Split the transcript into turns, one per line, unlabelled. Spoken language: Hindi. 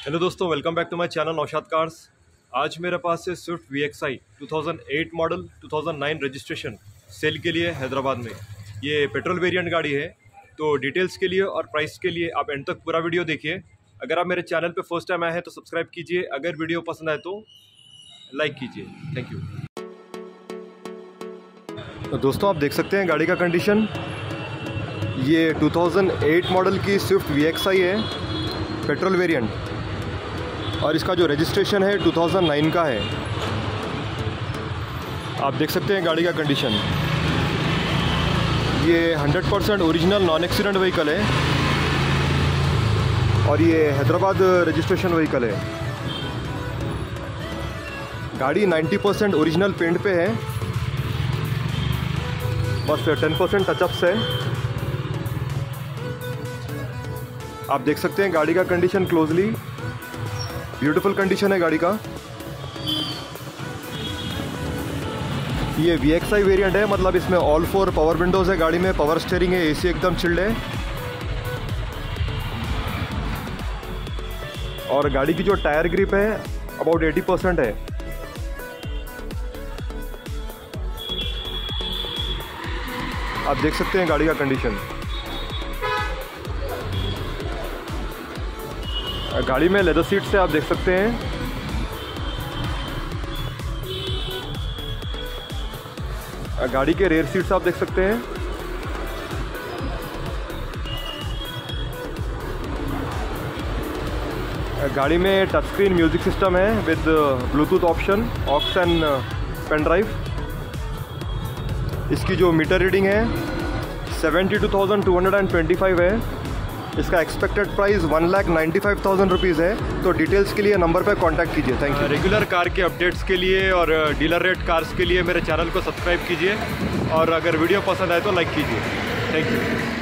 हेलो दोस्तों, welcome back to my channel Naushad cars. आज मेरे पास है Swift VXI 2008 model 2009 registration sale के लिए हैदराबाद में। ये पेट्रोल वेरिएंट गाड़ी है, तो डिटेल्स के लिए और प्राइस के लिए आप एंड तक पूरा वीडियो देखिए। अगर आप मेरे चैनल पे फर्स्ट टाइम आए हैं तो सब्सक्राइब कीजिए, अगर वीडियो पसंद आए तो लाइक कीजिए। Thank you. तो दोस्तों, आप देख सकते हैं गाड़ी का कंडीशन। ये 2008 मॉडल की स्विफ्ट VXI है, पेट्रोल वेरिएंट, और इसका जो रजिस्ट्रेशन है 2009 का है। आप देख सकते हैं गाड़ी का कंडीशन। ये 100% ओरिजिनल नॉन एक्सीडेंट व्हीकल है और ये हैदराबाद रजिस्ट्रेशन व्हीकल है। गाड़ी 90% ओरिजिनल पेंट पे है, बस 10% टचअप्स है। आप देख सकते हैं गाड़ी का कंडीशन क्लोजली। ब्यूटीफुल कंडीशन है गाड़ी का। ये VXI वेरिएंट है, मतलब इसमें ऑल 4 पावर विंडोज़ है गाड़ी में, पावर स्टीयरिंग है, AC एकदम चिल्ड है। और गाड़ी की जो टायर ग्रिप है अबाउट 80% है। आप देख सकते हैं गाड़ी का कंडीशन। गाड़ी में लेदर सीट्स है, आप देख सकते हैं। गाड़ी के रेयर सीट्स आप देख सकते हैं। गाड़ी में टच स्क्रीन म्यूजिक सिस्टम है with Bluetooth option, aux and pen drive. इसकी जो मीटर रीडिंग है 72,225 है। इसका एक्सपेक्टेड प्राइस 1,95,000 रुपीज़ है। तो डिटेल्स के लिए नंबर पर कांटेक्ट कीजिए। Thank you. रेगुलर कार के अपडेट्स के लिए और डीलर रेट कार्स के लिए मेरे चैनल को सब्सक्राइब कीजिए, और अगर वीडियो पसंद आए तो लाइक कीजिए। Thank you.